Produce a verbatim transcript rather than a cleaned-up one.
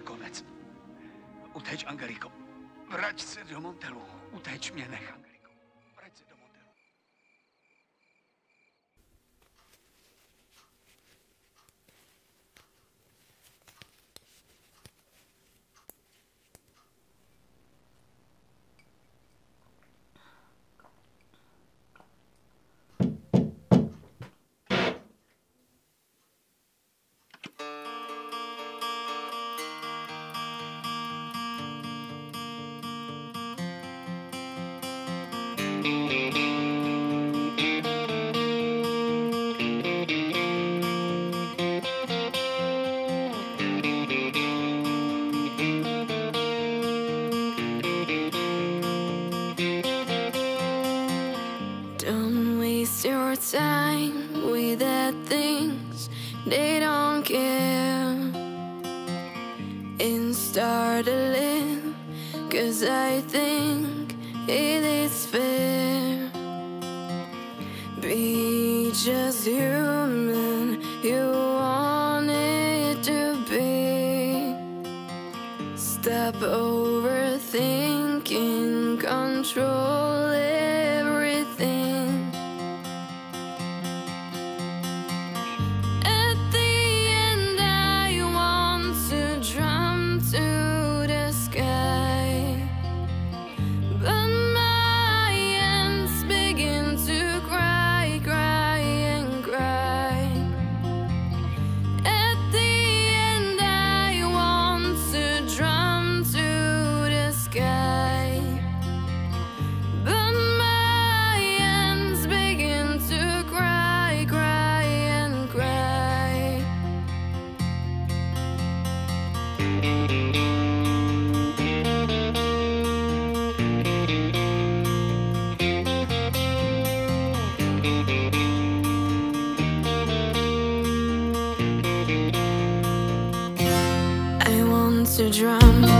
konec. Uteč, Angeliko. Vrať se do Montelu. Uteč, mě nech, Angeliko. Vrať se do Montelu. Don't waste your time with the things they don't care, and start to live, 'cause I think it is fair. Be just human, you want it to be. Stop overthinking, control everything. At the end I want to jump to the sky, but my hands begin to cry, cry and cry. At the end I want to jump to the sky, but my hands begin to cry, cry and cry. I want to drum